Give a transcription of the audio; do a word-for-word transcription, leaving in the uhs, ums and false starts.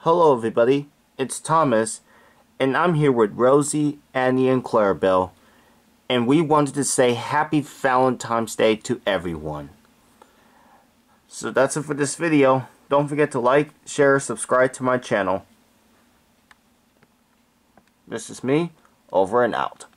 Hello everybody, it's Thomas, and I'm here with Rosie, Annie, and Clarabelle, and we wanted to say Happy Valentine's Day to everyone. So that's it for this video. Don't forget to like, share, subscribe to my channel. This is me, over and out.